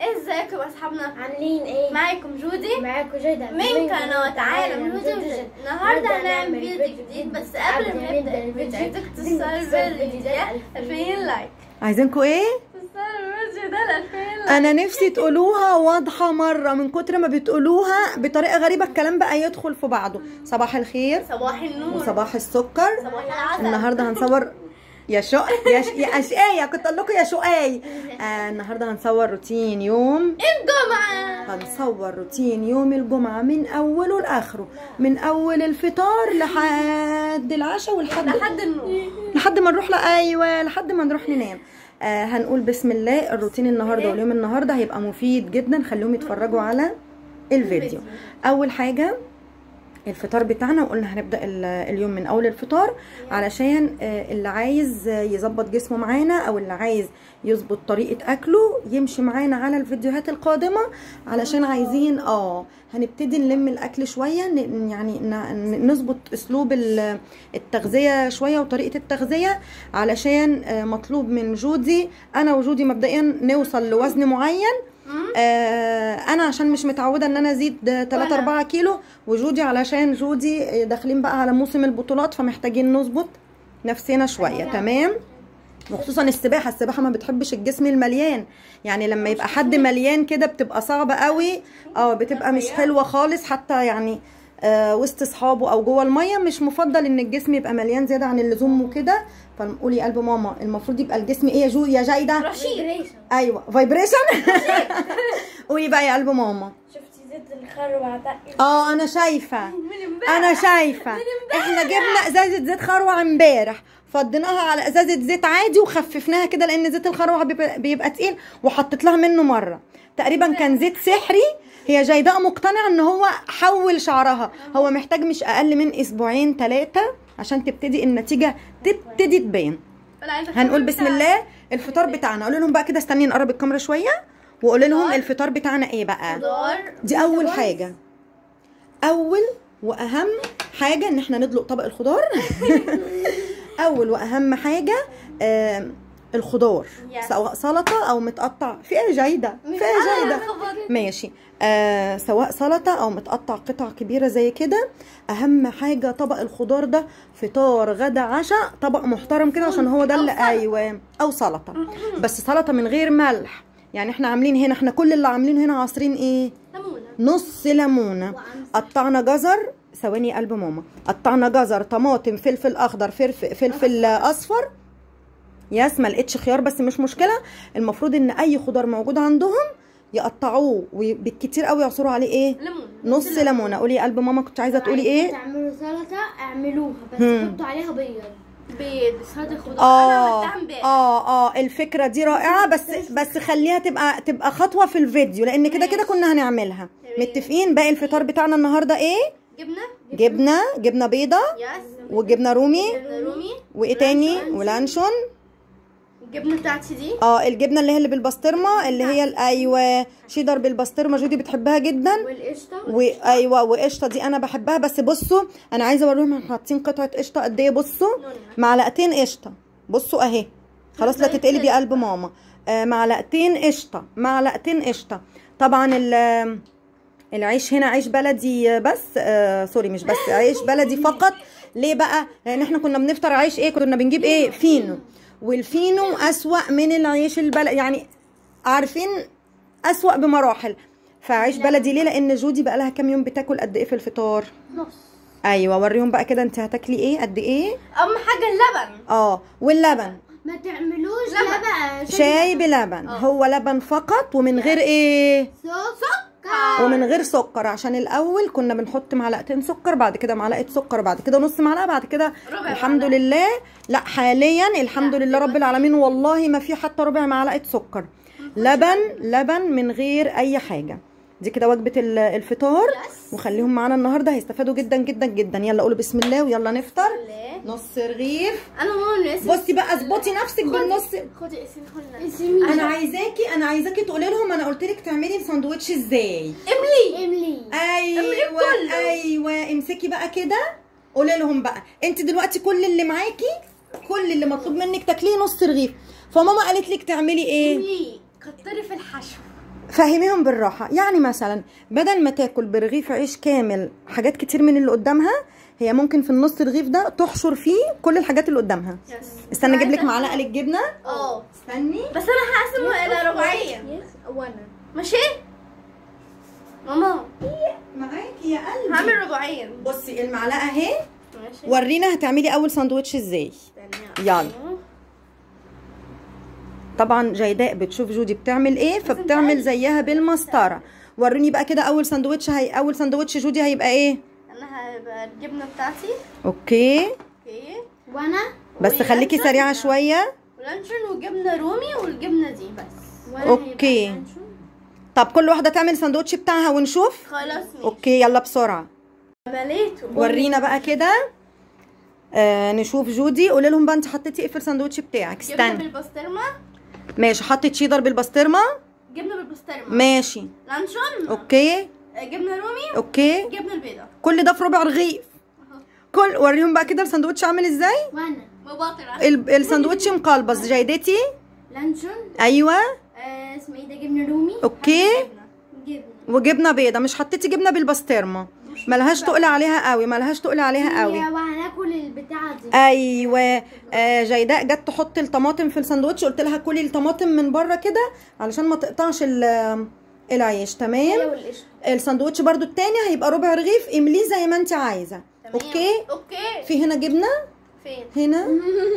ازيكم يا اصحابنا؟ عاملين ايه؟ معاكم جودي. معاكم جودة من قناة عالم جودي وجد. النهارده هنعمل فيديو جديد، بس قبل ما نبدا الفيديو عايزك تصوروا الفيديو ده 2000 لايك. عايزينكم ايه؟ تصوروا الفيديو ده 2000 لايك. انا نفسي تقولوها واضحه مره، من كتر ما بتقولوها بطريقه غريبه الكلام بقى يدخل في بعضه. صباح الخير، صباح النور، وصباح السكر. صباح العسل. النهارده هنصور يا اشقايه، كنت اقول لكم يا شقاي. النهارده هنصور روتين يوم الجمعة. هنصور روتين يوم الجمعه من اوله لاخره، من اول الفطار لحد العشاء لحد النور، لحد ما نروح لحد ما نروح ننام. هنقول بسم الله. الروتين النهارده واليوم النهارده هيبقى مفيد جدا، خليهم يتفرجوا على الفيديو. اول حاجه الفطار بتاعنا، وقلنا هنبدأ اليوم من اول الفطار علشان اللي عايز يظبط جسمه معانا او اللي عايز يظبط طريقة اكله يمشي معانا على الفيديوهات القادمة، علشان عايزين هنبتدي نلم الاكل شوية، يعني نظبط اسلوب التغذية شوية وطريقة التغذية، علشان مطلوب من جودي انا وجودي مبدئيا نوصل لوزن معين. انا عشان مش متعوده ان انا ازيد 3-4 كيلو، وجودي علشان جودي داخلين بقى على موسم البطولات، فمحتاجين نظبط نفسنا شويه. تمام. وخصوصا السباحه ما بتحبش الجسم المليان، يعني لما يبقى حد مليان كده بتبقى صعبه قوي، بتبقى مش حلوه خالص، حتى يعني وسط اصحابه او جوه الميه مش مفضل ان الجسم يبقى مليان زياده عن اللزوم وكده. فقولي قلب ماما، المفروض يبقى الجسم ايه يا جايده؟ رشيد. ايوه فايبريشن. قولي بقى يا قلب ماما. شفتي زيت الخروع ده؟ انا شايفه احنا جبنا ازازه زيت خروع امبارح، فضيناها على ازازه زيت عادي وخففناها كده، لان زيت الخروع بيبقى تقيل، وحطيت لها منه مره تقريبا كان زيت سحري. هي جايداء مقتنعه ان هو حول شعرها، هو محتاج مش اقل من 2-3 عشان تبتدي النتيجه تبتدي تبان. هنقول بسم الله. الفطار بتاعنا قولوا لهم بقى كده، استني نقرب الكاميرا شويه وقولوا لهم الفطار بتاعنا ايه بقى. دي اول حاجه، اول واهم حاجه ان احنا ندلق طبق الخضار. اول واهم حاجه الخضار، سواء سلطه او متقطع في ايه جايده، ماشي، سواء سلطه او متقطع قطع كبيره زي كده. اهم حاجه طبق الخضار ده، فطار غدا عشاء، طبق محترم كده، عشان هو ده اللي او سلطه، بس سلطه من غير ملح. يعني احنا عاملين هنا، احنا كل اللي عاملينه هنا عصرين ايه؟ نص ليمونه، قطعنا جزر، ثواني يا قلب ماما، قطعنا جزر، طماطم، فلفل اخضر، فلفل اصفر. ياس ما لقيتش خيار بس مش مشكله. المفروض ان اي خضار موجود عندهم يقطعوه، وبالكتير قوي يعصروا عليه ايه؟ نص ليمونه. قولي يا قلب ماما، كنت عايزه تقولي ايه؟ تعملوا سلطه اعملوها، بس حطوا عليها بيض سلطه خضار. انا عملتها الفكره دي رائعه، بس خليها تبقى خطوه في الفيديو، لان كده كنا هنعملها. متفقين؟ باقي الفطار بتاعنا النهارده ايه؟ جبنه بيضه، وجبنه رومي، وايه تاني؟ ولانشون. الجبنه بتاعتي دي الجبنه اللي بالبسطرمه، اللي هي ايوه شيدر بالبسطرمه، جودي بتحبها جدا. والقشطه وقشطه دي انا بحبها. بس بصوا انا عايزه اوريهم احنا حاطين قطعه قشطه قد ايه. بصوا معلقتين قشطه، بصوا اهي، خلاص لا تتقلب يا قلب ماما. معلقتين قشطه. طبعا العيش هنا عيش بلدي، بس سوري مش بس، عيش بلدي فقط. ليه بقى؟ لان احنا كنا بنفطر عيش ايه؟ كنا بنجيب ايه؟ فينو، والفينو اسوأ من العيش البلدي، يعني عارفين اسوأ بمراحل. فعيش بلدي ليه؟ لان جودي بقى لها كام يوم بتاكل قد ايه في الفطار؟ نص. ايوه وريهم بقى كده، انت هتاكلي ايه قد ايه؟ اهم حاجه اللبن. واللبن ما تعملوش لبن، شاي بلبن. هو لبن فقط ومن غير ايه؟ ومن غير سكر، عشان الاول كنا بنحط معلقتين سكر، بعد كده معلقه سكر، بعد كده نص معلقه، بعد كده الحمد لله لا حاليا الحمد لله رب العالمين والله ما في حتى ربع معلقه سكر. لبن من غير اي حاجه. دي كده وجبه الفطار، وخليهم معانا النهارده هيستفادوا جدا جدا جدا. يلا قولوا بسم الله ويلا نفطر. نص رغيف. بصي بقى اظبطي نفسك بالنص. خدي اسمي. انا عايزاكي تقولي لهم انا قلت لك تعملي الساندوتش ازاي. املي. ايوه امسكي بقى كده، قولي لهم بقى انت دلوقتي كل اللي معاكي، كل اللي مطلوب منك تاكليه نص رغيف، فماما قالت لك تعملي ايه؟ كتري في الحشو. فهميهم بالراحه. يعني مثلا بدل ما تاكل برغيف عيش كامل حاجات كتير من اللي قدامها، هي ممكن في النص الرغيف ده تحشر فيه كل الحاجات اللي قدامها. استنى اجيب لك معلقه للجبنه. استني بس انا هقسمه الى ربعين. وانا ماشي ماما معاكي يا قلبي. هعمل ربعين. بصي المعلقه اهي. ماشي. ورينا هتعملي اول ساندوتش ازاي. يلا. طبعا جيداء بتشوف جودي بتعمل ايه فبتعمل زيها بالمسطره. وروني بقى كده اول ساندوتش جودي هيبقى ايه؟ انا هيبقى الجبنه بتاعتي. اوكي. وانا بس خليكي سريعه شويه. ولانشون وجبنه رومي والجبنه دي بس. اوكي. طب كل واحده تعمل ساندوتش بتاعها ونشوف. خلاص ماشي. اوكي يلا بسرعه. مليته. ورينا بقى كده. نشوف جودي. قولي لهم بقى انت حطيتي ايه في الساندوتش بتاعك. جبنه استني. بالبسطرمه. ماشي. حطيت شيدر بالبسطرمه. جبنه بالبسطرمه. ماشي. لانشون. اوكي. جبنه رومي. اوكي. جبنه البيضاء. كل ده في ربع رغيف. كل وريهم بقى كده الساندوتش عامل ازاي. وانا مباطره. الساندوتش مقلبص. جيدتي. لانشون. ايوه. اسمه ايه ده؟ جبنه رومي. اوكي. جبنه وجبنه بيضه. مش حطيتي جبنه بالبسطرمه. ملهاش تقل عليها قوي. وهناكل البتاعه دي. ايوه. جيداء جت تحط الطماطم في الساندوتش، قلت لها كلي الطماطم من بره كده علشان ما تقطعش العيش. تمام. الساندوتش برضو التاني هيبقى ربع رغيف، امليه زي ما انت عايزه. اوكي. في هنا جبنه. فين؟ هنا.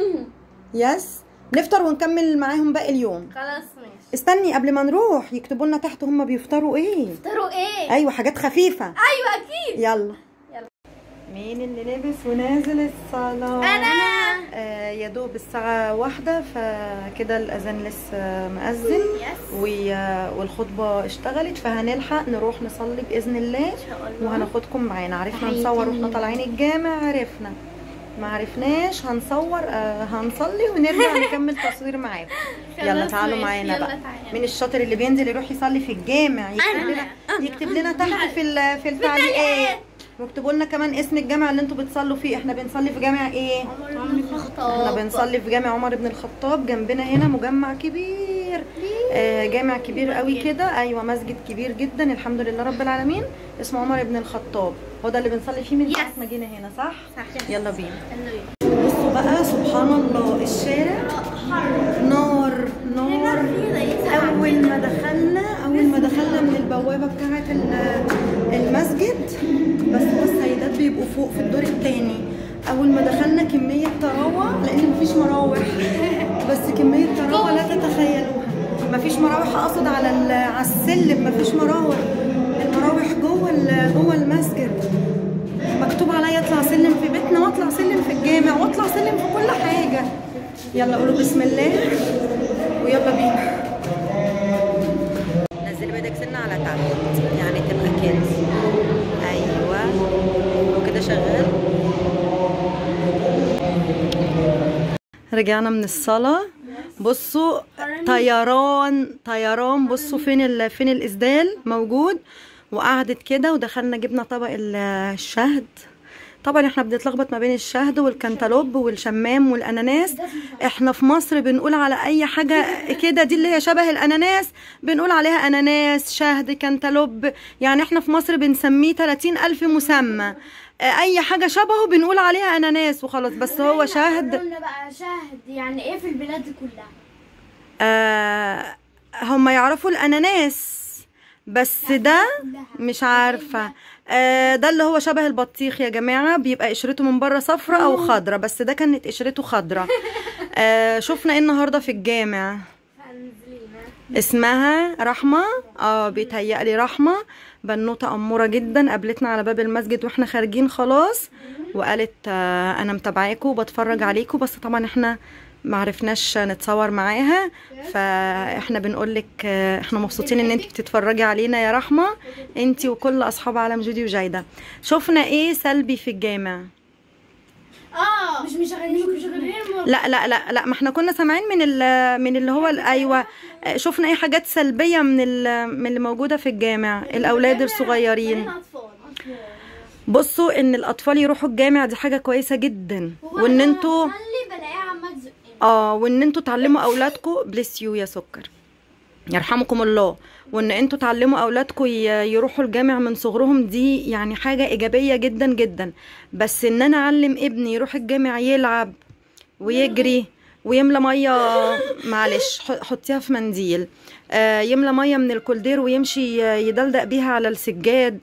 يس. نفطر ونكمل معاهم باقي اليوم. خلاص ماشي. استني قبل ما نروح يكتبوا لنا تحت هم بيفطروا ايه. يفطروا ايه؟ ايوه حاجات خفيفه. ايوه اكيد. يلا. مين اللي لابس ونازل الصلاة؟ أنا. يا دوب الساعة 1 فكده الأذان لسه مأذن والخطبة اشتغلت فهنلحق نروح نصلي بإذن الله وهناخدكم معانا. عرفنا نصور واحنا طالعين الجامع، عرفنا ما عرفناش هنصور هنصلي ونرجع نكمل تصوير معاكم. يلا تعالوا معانا بقى. مين الشاطر اللي بينزل يروح يصلي في الجامع؟ يكتب لنا تحت في التعليقات. واكتبوا لنا كمان اسم الجامع اللي انتوا بتصلوا فيه. احنا بنصلي في جامع ايه؟ عمر بن الخطاب. احنا بنصلي في جامع عمر بن الخطاب. جنبنا هنا مجمع كبير. جامع كبير قوي كده. ايوه مسجد كبير جدا الحمد لله رب العالمين اسمه عمر بن الخطاب. هو ده اللي بنصلي فيه من ساعه ما جينا هنا. صح؟ يلا بينا. بصوا بقى سبحان الله الشارع نار نار. اول ما دخلنا من البوابه بتاعه المسجد. بس السيدات بيبقوا فوق في الدور الثاني. اول ما دخلنا كميه طراوه لان مفيش مراوح. بس كميه طراوه لا تتخيلوها. مفيش مراوح اقصد على السلم. مفيش مراوح. المراوح جوه المسجد. مكتوب عليا اطلع سلم في بيتنا واطلع سلم في الجامع واطلع سلم في كل حاجه. يلا قولوا بسم الله ويلا بينا. نزلي بايدك سنه على تحت يعني تبقى كده. ايوه وكده شغال. رجعنا من الصلاه. بصوا طيران. بصوا فين الاسدال موجود. وقعدت كده ودخلنا جبنا طبق الشهد. طبعا احنا بنتلخبط ما بين الشهد والكنتالوب والشمام والاناناس. احنا في مصر بنقول على اي حاجه كده دي اللي هي شبه الاناناس بنقول عليها اناناس شهد كنتالوب. يعني احنا في مصر بنسميه 30,000 مسمى. اي حاجه شبهه بنقول عليها اناناس وخلاص. بس هو شهد. بقى شهد يعني ايه في البلاد كلها؟ هم يعرفوا الاناناس بس ده مش عارفه. ده اللي هو شبه البطيخ يا جماعه. بيبقى قشرته من بره صفرة او خضرة بس ده كانت قشرته خضرة. شفنا ايه النهارده في الجامع؟ اسمها رحمه. بيتهيألي رحمه بنوته اموره جدا. قابلتنا على باب المسجد واحنا خارجين خلاص وقالت انا متابعاكم وبتفرج عليكم. بس طبعا احنا معرفناش نتصور معاها فاحنا بنقولك احنا مبسوطين ان انت بتتفرجي علينا يا رحمه انت وكل اصحاب عالم جودي وجايده. شفنا ايه سلبي في الجامع؟ مش مشغلين لا ما احنا كنا سامعين من اللي هو ايوه. شفنا ايه حاجات سلبيه من اللي موجوده في الجامع؟ الاولاد الصغيرين. بصوا ان الاطفال يروحوا الجامع دي حاجه كويسه جدا. وان انتوا وان انتوا تعلموا اولادكم بليس يو يا سكر. يرحمكم الله. وان انتوا تعلموا اولادكم يروحوا الجامع من صغرهم، دي يعني حاجة ايجابية جدا جدا. بس ان انا اعلم ابني يروح الجامع يلعب ويجري ويملى ميه، معلش حطيها في منديل، يملى ميه من الكولدير ويمشي يدلدق بيها على السجاد،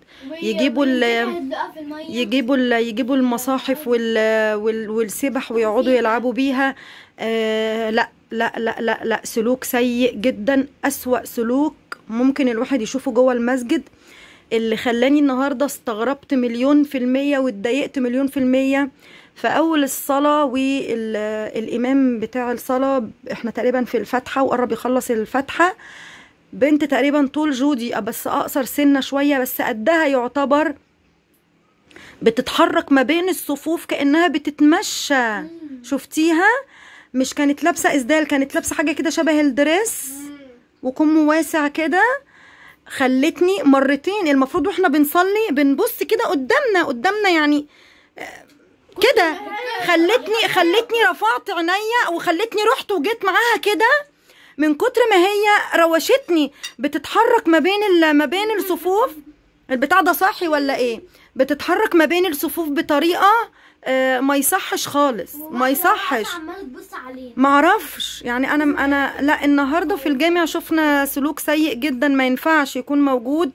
يجيبوا المصاحف والسبح ويقعدوا يلعبوا بيها. لا لا لا لا لا، سلوك سيء جدا، أسوأ سلوك ممكن الواحد يشوفه جوه المسجد، اللي خلاني النهارده استغربت 100% واتضايقت 1000000%. فأول الصلاة والإمام بتاع الصلاة، احنا تقريبا في الفاتحة وقرب يخلص الفاتحة، بنت تقريبا طول جودي بس أقصر سنة شوية بس قدها يعتبر، بتتحرك ما بين الصفوف كأنها بتتمشى. شفتيها؟ مش كانت لابسة إسدال، كانت لابسة حاجة كده شبه الدريس وكم واسع كده. خلتني مرتين، المفروض واحنا بنصلي بنبص كده قدامنا يعني كده، خلتني رفعت عينيا وخلتني رحت وجيت معاها كده، من كتر ما هي روشتني. بتتحرك ما بين الصفوف. البتاع ده صاحي ولا ايه؟ بتتحرك ما بين الصفوف بطريقه ما يصحش خالص، ما يصحش. ما اعرفش يعني انا لا، النهارده في الجامع شفنا سلوك سيء جدا ما ينفعش يكون موجود.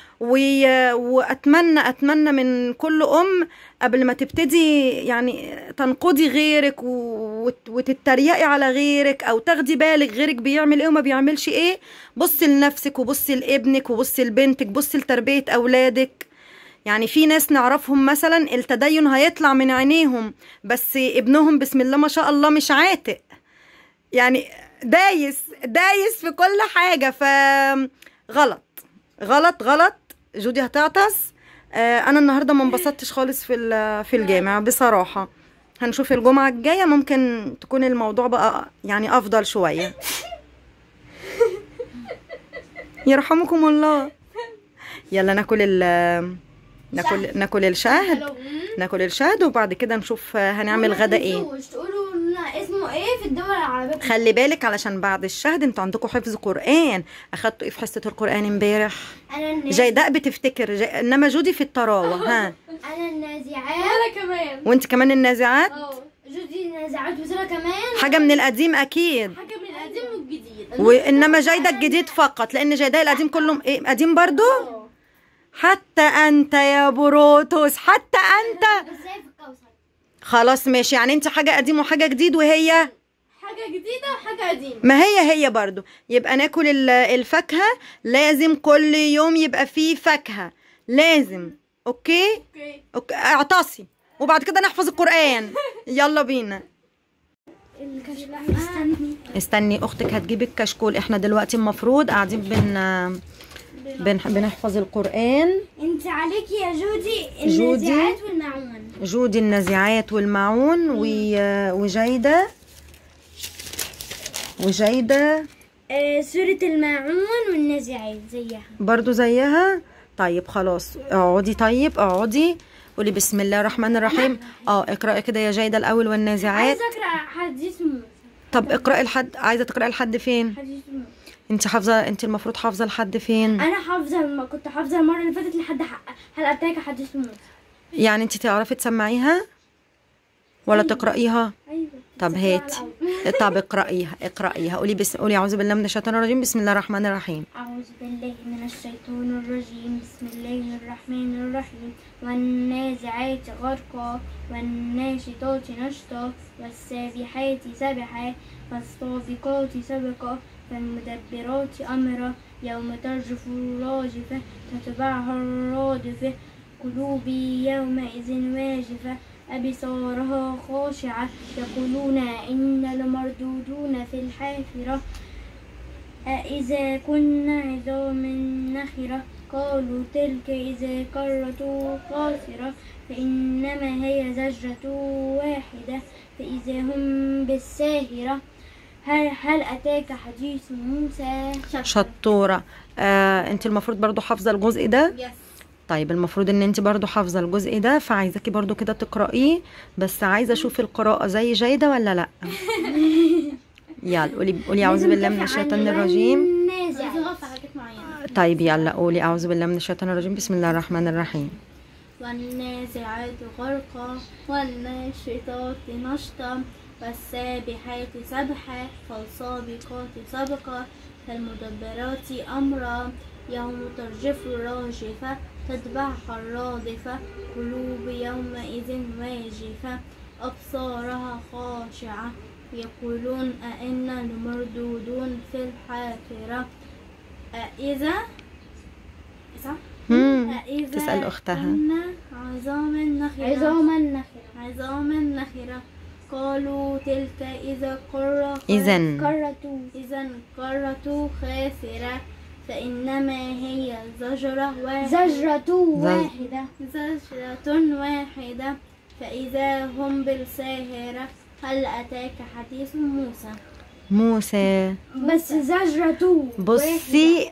واتمنى من كل ام قبل ما تبتدي يعني تنقضي غيرك وتتريقي على غيرك او تاخدي بالك غيرك بيعمل ايه وما بيعملش ايه، بصي لنفسك وبصي لابنك وبصي لبنتك، بصي لتربية اولادك. يعني في ناس نعرفهم مثلا التدين هيطلع من عينيهم بس ابنهم بسم الله ما شاء الله مش عاتق، يعني دايس في كل حاجة. ف غلط. جودي هتعطس. انا النهارده ما انبسطتش خالص في الجامع بصراحه. هنشوف الجمعه الجايه ممكن تكون الموضوع بقى يعني افضل شويه. يرحمكم الله. يلا ناكل الشهد وبعد كده نشوف هنعمل غدا ايه. اسمه ايه في الدول العربيه؟ خلي بالك علشان بعد الشهد انتوا عندكم حفظ قرآن. اخدتوا ايه في حصة القرآن امبارح؟ جيداء بتفتكر انما جودي في التراوة. ها انا النازعات. انا كمان. وانت كمان النازعات؟ جودي النازعات وسارة كمان. حاجة من القديم اكيد. حاجة من القديم والجديد. وانما جيداء الجديد فقط، لان جيداء القديم كله ايه قديم برضو. حتى انت يا بروتوس، حتى انت. خلاص ماشي، يعني انت حاجة قديم وحاجة جديد وهي حاجة جديدة وحاجة قديمة. ما هي برضو. يبقى ناكل الفاكهة، لازم كل يوم يبقى فيه فاكهة لازم. اوكي اعتصي وبعد كده نحفظ القرآن. يلا بينا. استني اختك هتجيب الكشكول. احنا دلوقتي المفروض قاعدين بنحفظ القرآن. انت عليكي يا جودي النازعات والمعون. جودي النازعات والمعون وجيدة سورة الماعون والنازعات برضو زيها. طيب خلاص اقعدي قولي بسم الله الرحمن الرحيم. اقرأي كده يا جيدة الاول والنازعات. عايزة اقرأ حديث موسى. طب اقرأي عايزة تقرأي لحد فين؟ حديث موسى. انت حافظة، انت المفروض حافظة لحد فين؟ انا حافظة، كنت حافظة المرة اللي فاتت لحد حلقة بتاعك حديث موسى. يعني انت تعرفي تسمعيها ولا تقرأيها؟ ايوه. طب هاتي. طب اقرأيها. قولي اعوذ بالله من الشيطان الرجيم، بسم الله الرحمن الرحيم. اعوذ بالله من الشيطان الرجيم، بسم الله الرحمن الرحيم. والنازعات غرقا والناشطات نشطا والسابحات سبحا فالسابقات سبقا فالمدبرات امرا يوم ترجف الراجفة تتبعها الرادفة قلوبي يومئذ واجفة أبصارها خاشعة يقولون إنا لمردودون في الحافرة أإذا كنا عظاما نخرة قالوا تلك إذا كرة خاسرة فإنما هي زجرة واحدة فإذا هم بالساهرة هل أتاك حديث موسى؟ شطورة. انت المفروض برضو حافظة الجزء ده. طيب المفروض ان انت برضو حافظة الجزء ده، فعايزاكي برضو كده تقرأيه، بس عايزة اشوف القراءة زي جيدة ولا لا. يلا قولي اعوذ بالله من الشيطان الرجيم. طيب يلا قولي اعوذ بالله من الشيطان الرجيم، بسم الله الرحمن الرحيم. والنازعات غرقا والناشطات نشطا والسابحات سبحا فالسابقات سبقا فالمدبرات أمرا يوم ترجف الراجفة تتبعها الرادفة قلوب يومئذ واجفة أبصارها خاشعة يقولون أئنا لمردودون في الحافرة أإذا تسأل أختها عظام النخرة قالوا تلك إذا قرة خاسرة فإنما هي زجرة واحدة فإذا هم بالساهرة هل أتاك حديث موسى بس زجرة. بصي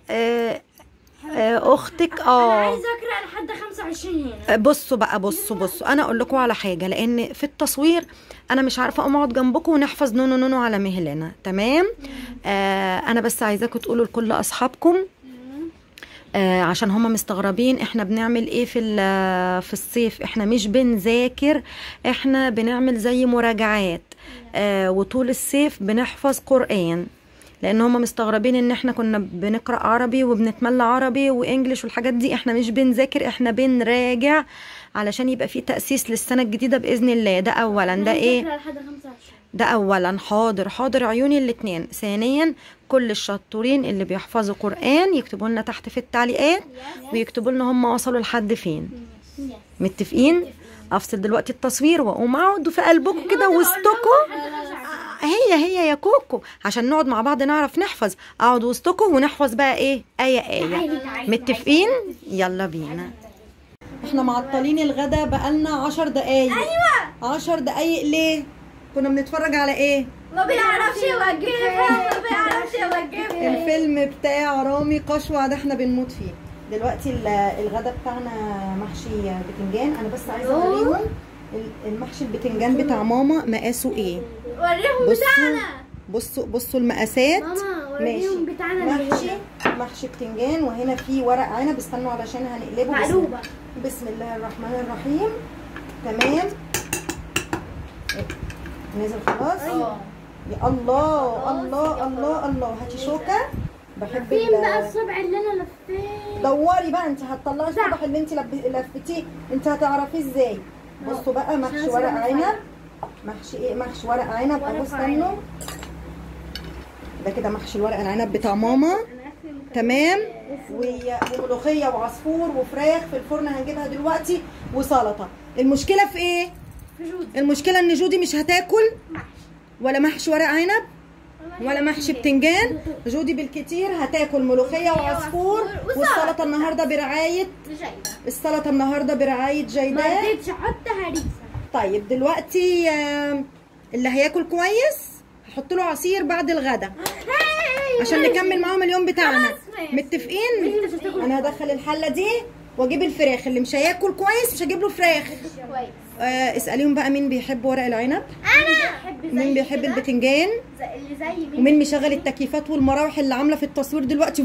اختك انا عايزه اقرا لحد 25 هنا. بصوا انا اقول لكم على حاجه، لان في التصوير انا مش عارفه اقوم اقعد جنبكم ونحفظ نونو نونو على مهلنا. تمام. انا بس عايزاكم تقولوا لكل اصحابكم عشان هما مستغربين احنا بنعمل ايه في الصيف. احنا مش بنذاكر، احنا بنعمل زي مراجعات وطول الصيف بنحفظ قرآن، لان هما مستغربين ان احنا كنا بنقرأ عربي وبنتملى عربي وانجليش والحاجات دي. احنا مش بنذاكر، احنا بنراجع علشان يبقى في تأسيس للسنة الجديدة بإذن الله. ده اولا. ده ايه؟ ده اولا. حاضر عيوني الاتنين. ثانيا كل الشطورين اللي بيحفظوا قرآن يكتبوا لنا تحت في التعليقات ويكتبوا لنا هم وصلوا لحد فين. متفقين؟ افصل دلوقتي التصوير واقوم اقعد في قلبكم كده وسطكم. هي يا كوكو عشان نقعد مع بعض نعرف نحفظ. اقعد وسطكم ونحفظ بقى ايه آية. متفقين؟ يلا بينا. احنا معطلين الغدا بقالنا 10 دقايق. ايوه 10 دقايق. ليه؟ كنا بنتفرج على ايه؟ ما بيعرفش يوجهها. الفيلم بتاع رامي قشوع ده احنا بنموت فيه. دلوقتي الغدا بتاعنا محشي بتنجان. انا بس عايزه اوريهم المحشي البتنجان بتاع ماما مقاسه ايه. وريهم بتاعنا. بصوا المقاسات. ماما وريهم بتاعنا. محشي بتنجان، وهنا في ورق عنب. استنوا علشان هنقلبه. بسم الله الرحمن الرحيم. تمام. نازل خلاص. يا الله. هاتي شوكه. بحب فين بقى الصبع اللي انا لفيته؟ دوري بقى، انت هتطلعي الصبع اللي انت لفتيه. انت هتعرفيه ازاي؟ بصوا بقى محشي ورق عنب. محشي ايه؟ محشي ورق عنب. اهو استنوا. ده كده محشي الورق العنب بتاع ماما. تمام. وملوخيه وعصفور وفراخ في الفرن هنجيبها دلوقتي وسلطه. المشكله في ايه؟ المشكله ان جودي مش هتاكل ولا محشي ورق عنب ولا محشي بتنجان. جودي بالكتير هتاكل ملوخيه وعصفور. والسلطه النهارده برعايه جيدات. ما رضيتش احط هريسه. طيب دلوقتي اللي هياكل كويس هحط له عصير بعد الغدا عشان نكمل معاهم اليوم بتاعنا. متفقين؟ انا هدخل الحله دي واجيب الفراخ. اللي مش هياكل كويس مش هجيب له فراخ. اساليهم بقى مين بيحب ورق العنب. انا. مين بيحب البتنجان اللي زي مين. ومين مشغل التكييفات والمراوح اللي عامله في التصوير دلوقتي.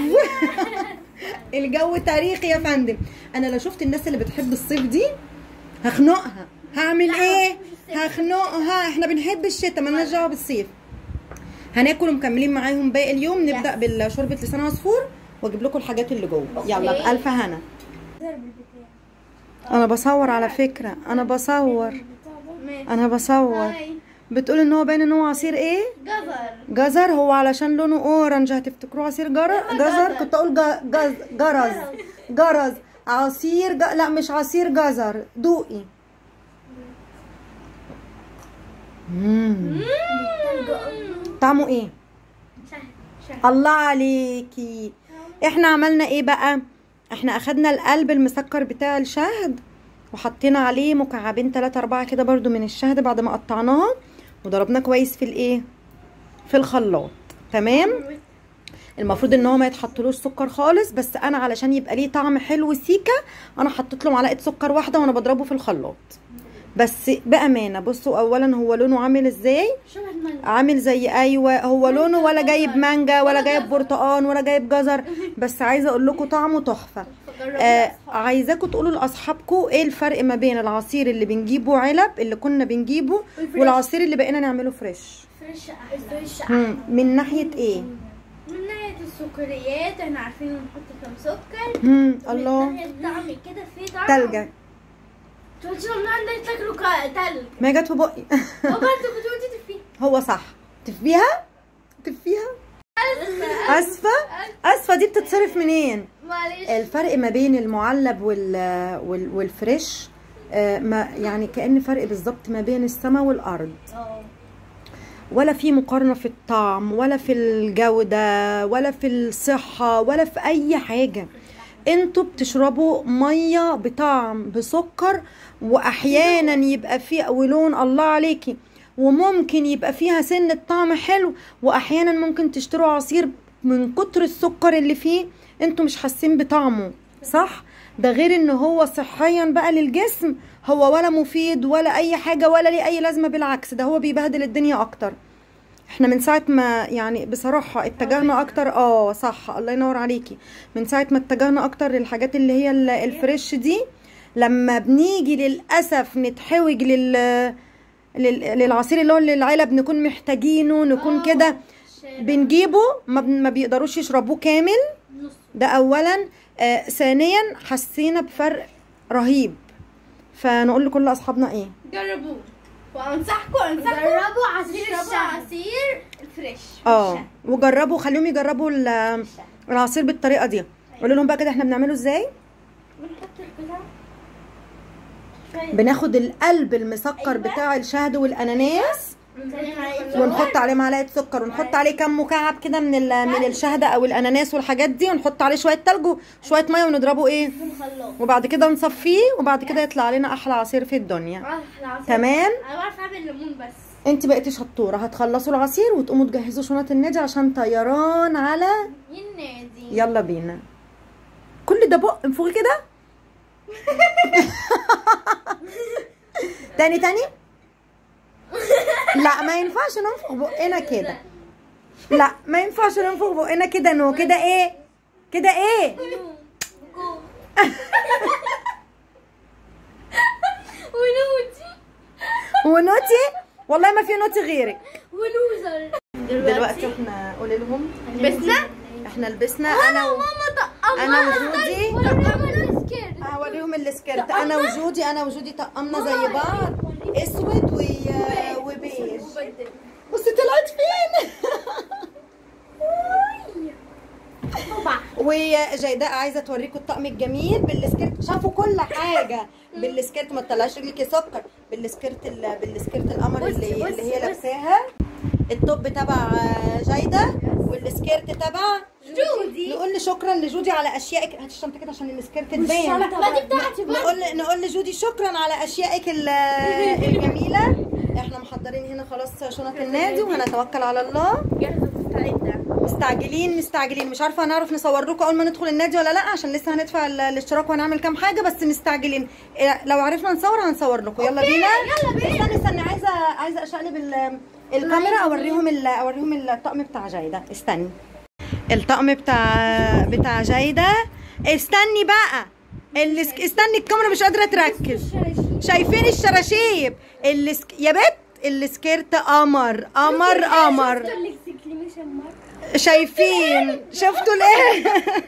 الجو تاريخي يا فندم. انا لو شفت الناس اللي بتحب الصيف دي هخنقها. هعمل ايه؟ هخنقها. احنا بنحب الشتاء مالناش دعوه بالصيف. هناكل ومكملين معاهم باقي اليوم. نبدا بشوربه لسان عصفور واجيب لكم الحاجات اللي جوه. يلا بألف هنا. انا بصور على فكره. انا بصور. بتقول ان هو باين ان هو عصير ايه؟ جزر. هو علشان لونه اورنج هتفتكروه عصير جزر. كنت اقول جرز. عصير لا مش عصير جزر. دوقي. طعمه ايه؟ الله عليكي. احنا عملنا ايه بقى؟ احنا اخدنا القلب المسكر بتاع الشهد وحطينا عليه مكعبين 3-4 كده برضو من الشهد بعد ما قطعناها وضربناه كويس في الايه؟ في الخلاط. تمام. المفروض ان هو ما يتحطلوش سكر خالص، بس انا علشان يبقى ليه طعم حلو سيكا انا حطيت له معلقه سكر واحده وانا بضربه في الخلاط. بس بامانه بصوا اولا هو لونه عامل ازاي، عامل زي ايوه هو لونه ولا جايب مانجا ولا جايب برتقان ولا جايب جزر، بس عايزه اقول لكم طعمه تحفه. عايزاكم تقولوا لاصحابكم ايه الفرق ما بين العصير اللي بنجيبه علب اللي كنا بنجيبه والعصير اللي بقينا نعمله فريش. من ناحيه ايه؟ من ناحيه السكريات احنا عارفين نحط كام سكر. الله. من ناحيه الطعم كده في طعم تلجة. تقولي من عندك تاكلوا تلج. ما هي جت في بقي. هو برضه كنت قلتي تفيها. هو صح. تفيها؟ اسفه دي بتتصرف منين؟ معلش. الفرق ما بين المعلب والفريش ما يعني كأن فرق بالظبط ما بين السماء والارض. ولا في مقارنه في الطعم ولا في الجوده ولا في الصحه ولا في اي حاجه. انتوا بتشربوا ميه بطعم بسكر، واحيانا يبقى فيه ولون الله عليكي، وممكن يبقى فيها سنة طعم حلو، واحيانا ممكن تشتروا عصير من كتر السكر اللي فيه انتوا مش حاسين بطعمه، صح؟ ده غير ان هو صحيا بقى للجسم هو ولا مفيد ولا اي حاجة ولا ليه اي لازمة، بالعكس ده هو بيبهدل الدنيا اكتر. احنا من ساعة ما يعني بصراحة اتجهنا اكتر صح الله ينور عليكي، من ساعة ما اتجهنا اكتر للحاجات اللي هي الفريش دي، لما بنيجي للأسف نتحوج للعصير اللي هو العلب نكون محتاجينه نكون كده بنجيبه ما بيقدروش يشربوه كامل. ده اولا. ثانيا حسينا بفرق رهيب، فنقول لكل اصحابنا ايه؟ جربوه وانصحكم جربوا عصير الفريش. وجربوا خليهم يجربوا العصير بالطريقه دي. قولوا لهم بقى كده احنا بنعمله ازاي. بناخد القلب المسكر بتاع الشهد والاناناس ونحط عليه معلقه سكر ونحط عليه كام مكعب كده من الشهد او الاناناس والحاجات دي، ونحط عليه شويه تلج وشويه ميه ونضربه وبعد كده نصفيه، وبعد كده يطلع لنا احلى عصير في الدنيا. تمام. انا بعرف اعمل ليمون بس. انت بقيتي شطوره. هتخلصوا العصير وتقوموا تجهزوا شنط النادي عشان طيران على النادي. يلا بينا. كل ده بق انفخي كده. تاني لا ما ينفعش ننفخ بقنا كده، لا ما ينفعش ننفخ بقنا كده. نو كده ايه ونوتي والله ما في نوتي غيرك ولوزر. دلوقتي احنا قولي لهم احنا لبسنا انا وماما انا وجودي هوريهم السكرت. انا وجودي طقمنا زي بعض اسود وبيج. بصي طلعت فين. وجيداء عايزه توريكم الطقم الجميل بالسكرت. شافوا كل حاجه بالسكرت، ما تطلعش رجلك سكر. بالسكرت القمر اللي هي لابساها. التوب تبع جيداء والسكرت تبع جودي. نقول شكرا لجودي على اشيائك. هاتي الشنطه كده عشان السكرت تبان. نقول لجودي شكرا على اشيائك الجميله. احنا محضرين هنا خلاص شنط النادي وهنتوكل على الله. مستعجلين مش عارفه هنعرف نصور لكم اول ما ندخل النادي ولا لا، عشان لسه هندفع الاشتراك وهنعمل كام حاجه، بس مستعجلين. لو عرفنا هنصور لكم. يلا بينا. استني عايزه اشقلب الكاميرا اوريهم الطقم بتاع جيدة. استني الطقم بتاع جيدة. استني بقى استني الكاميرا مش قادره تركز. شايفين الشراشيب يا بت السكيرت قمر. شايفين شفتوا الايه.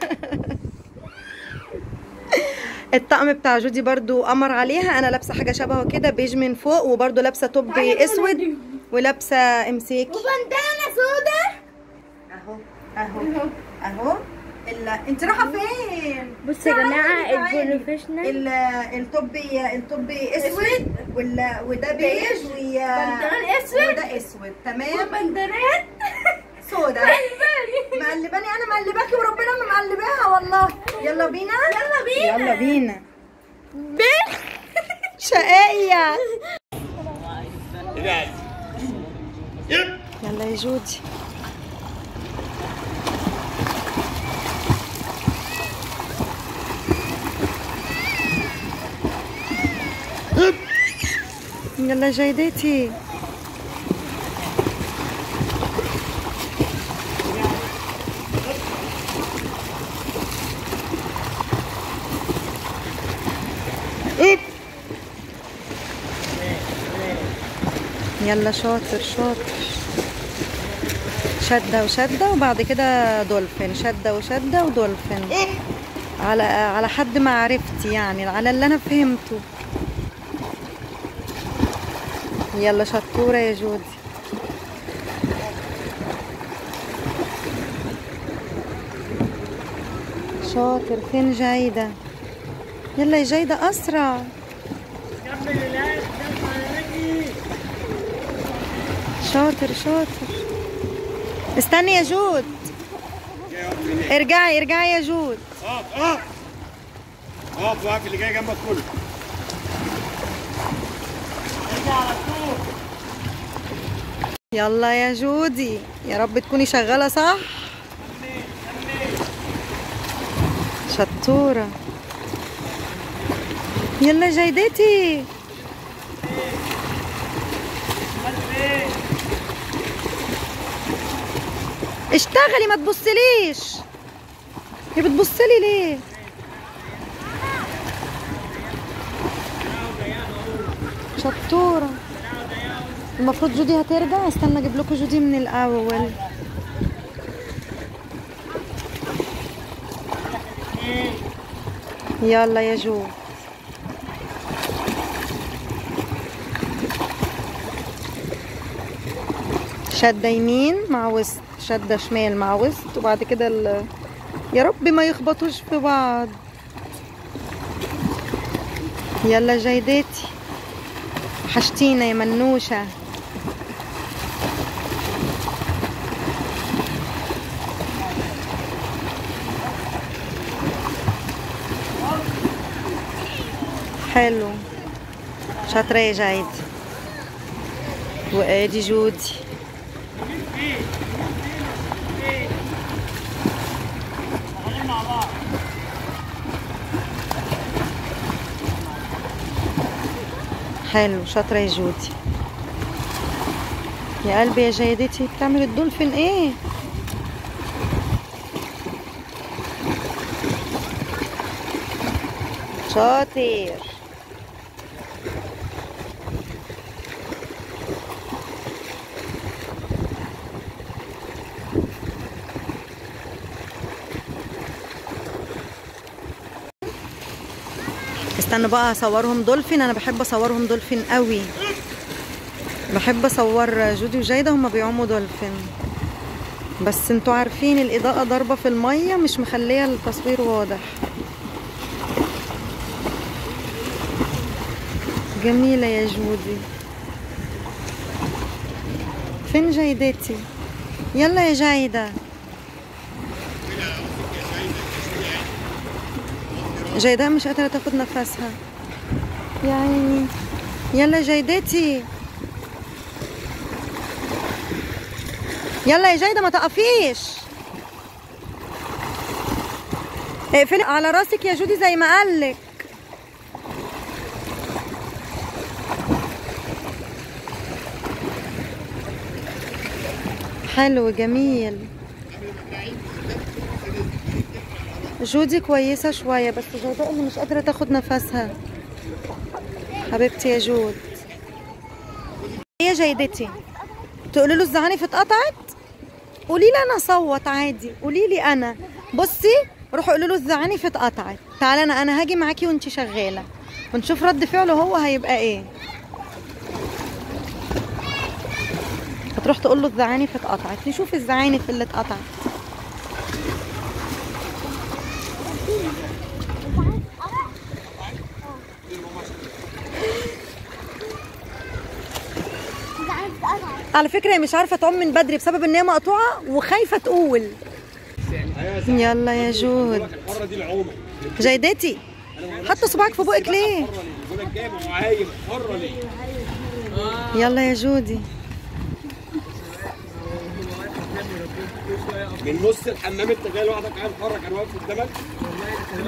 الطقم بتاع جودي برضو قمر عليها. انا لابسه حاجه شبهه كده بيج من فوق، وبرضو لابسه توب اسود ولابسه امسيك وبندانه سودا. اهو انت رايحه فين؟ بصوا يا جماعه البروفيشنال التوب اسود وده بيج وده اسود. تمام. وبندانات سودا. مقلباني انا مقلباكي وربنا ما مقلباها والله. يلا بينا شقايه. يلا يا جودي. يلا جيدتي. يلا شاطر شاطر. شدة وشدة وبعد كده دولفين، شدة وشدة ودولفين، على حد ما عرفتي يعني، على اللي انا فهمته. يلا شطورة يا جودي. شاطر. فين جايدة؟ يلا يا جايدة اسرع. شاطر شاطر. استني يا جود. ارجعي ارجعي يا جود. اقف واقف اللي جاي جنبك كله. ارجع على طول. يلا يا جودي، يا رب تكوني شغالة صح. شطورة. يلا جيدتي. اشتغلي ما تبصليش. هي بتبصلي ليه؟ شطورة. المفروض جودي هترجع. استنى اجيب لكم جودي من الاول. يلا يا جو. شدة يمين مع وسط، شدة شمال مع وسط، وبعد كده يا رب ما يخبطوش في بعض. يلا جيدتي. وحشتينا يا منوشة. حلو. شاطرة يا جايد. وادي جودي. حلو. شاطرة يا جودي. يا قلبي يا جيدتي. بتعمل الدولفين ايه؟ شاطر. استنوا بقى اصورهم دولفين. انا بحب اصورهم دولفين قوي. بحب اصور جودي وجايده هما بيعوموا دولفين، بس انتوا عارفين الاضاءه ضاربه في الميه مش مخليه التصوير واضح. جميله يا جودي. فين جايدتي؟ يلا يا جايده. جايدة مش قادرة تاخد نفسها يا عيني. يلا جايدتي. يلا يا جايدة ما تقفيش. اقفلي على راسك يا جودي زي ما قالك. حلو جميل. جودي كويسة شوية، بس جودة اللي مش قادرة تاخد نفسها. حبيبتي يا جود. يا جيدتي تقولي له الزعانف اتقطعت؟ قولي لي انا اصوت عادي. قولي لي انا. بصي روحوا قولوا له الزعانف اتقطعت. تعالى انا هاجي معاكي وانتي شغالة ونشوف رد فعله هو هيبقى ايه. هتروح تقول له الزعانف اتقطعت. نشوف الزعانف اللي اتقطعت. على فكرة هي مش عارفة تعوم من بدري بسبب ان هي مقطوعة وخايفة تقول. يلا يا جود. جيدتي حط صباعك في بقك ليه؟ يلا يا جودي. من نص الحمام انت جاي لوحدك قاعد بره كان واقف قدامك.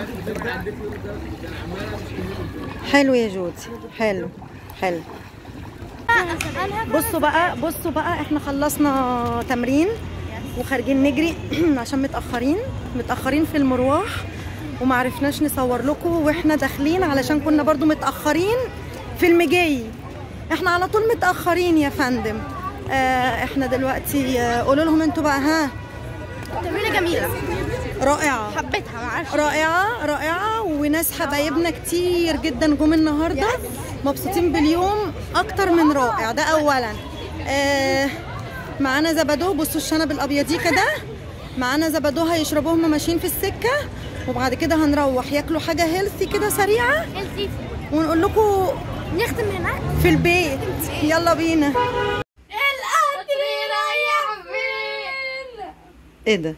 حلو يا جودي. حلو حلو. بصوا بقى احنا خلصنا تمرين وخارجين نجري عشان متأخرين في المروح، ومعرفناش نصور لكم واحنا داخلين علشان كنا برضو متأخرين في المجي. احنا على طول متأخرين يا فندم. احنا دلوقتي قولوا لهم انتوا بقى. ها، تمرينة جميلة رائعة، حبيتها معرفش رائعة وناس حبايبنا كتير جدا جم النهارده، مبسوطين باليوم اكتر من رائع. ده اولا. معانا زبادو، بصوا الشنب الابيضيكا ده معانا زبادو هيشربوه هما ماشيين في السكه، وبعد كده هنروح ياكلوا حاجه هيلثي كده سريعه ونقول لكم نختم هناك في البيت. يلا بينا. القطر رايح فين؟ ايه ده؟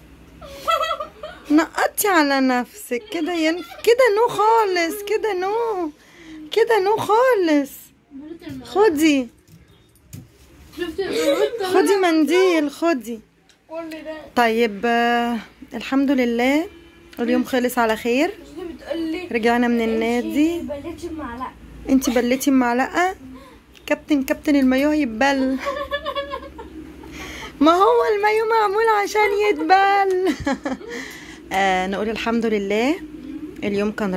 نقطي على نفسك كده كده نو خالص، كده نو خالص. خدي منديل، خدي. طيب الحمد لله اليوم خلص على خير. رجعنا من النادي. انتي بليتي بمعلقه؟ كابتن المايوه يتبل. ما هو المايو معمول عشان يتبل. نقول الحمد لله اليوم كان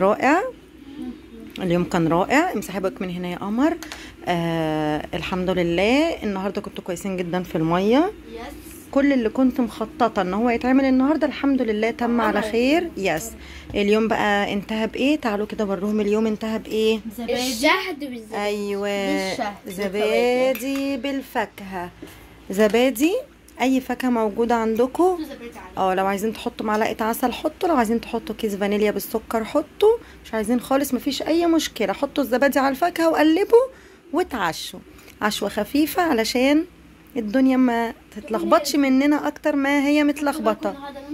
رائع. امسحي بك من هنا يا قمر. الحمد لله النهارده كنتوا كويسين جدا في الميه. كل اللي كنت مخططه ان هو يتعمل النهارده الحمد لله تم على خير. اليوم بقى انتهى بايه؟ تعالوا كده وروهم اليوم انتهى بايه. الشهد بالزبادي. ايوه، زبادي بالفاكهه. زبادي اي فاكهه موجوده عندكم. لو عايزين تحطوا معلقه عسل حطوا، لو عايزين تحطوا كيس فانيليا بالسكر حطوا، مش عايزين خالص مفيش اي مشكله. حطوا الزبادي على الفاكهه وقلبوا وتعشوا عشوه خفيفه علشان الدنيا ما تتلخبطش مننا اكتر ما هي متلخبطه.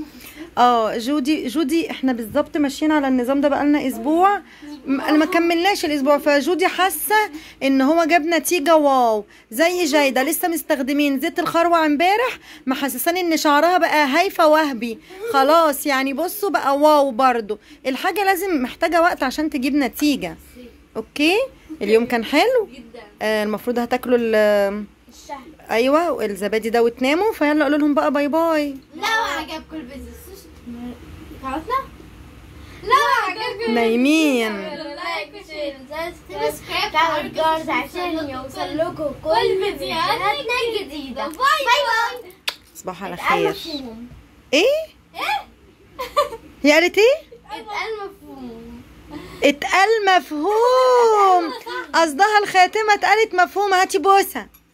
جودي احنا بالظبط ماشيين على النظام ده بقالنا اسبوع، ما كملناش الاسبوع، فجودي حاسه ان هو جاب نتيجه واو. زي جايده لسه مستخدمين زيت الخروع امبارح، محسساني ان شعرها بقى هايفه وهبي خلاص. يعني بصوا بقى واو. برضو الحاجه لازم محتاجه وقت عشان تجيب نتيجه. اوكي اليوم كان حلو. المفروض هتاكلوا الشهد. ايوه الزبادي ده وتناموا. فيلا قولوا لهم بقى باي باي. لو عجبكم الفيديو لو نايمين. لايك وشير وسبسكرايب على الجرس عشان يوصل لكم كل فيديوهاتنا الجديدة. باي باي. تصبحوا على خير. ايه هي قالت ايه؟ اتقال مفهوم. قصدها الخاتمه اتقالت مفهوم. هاتي بوسه.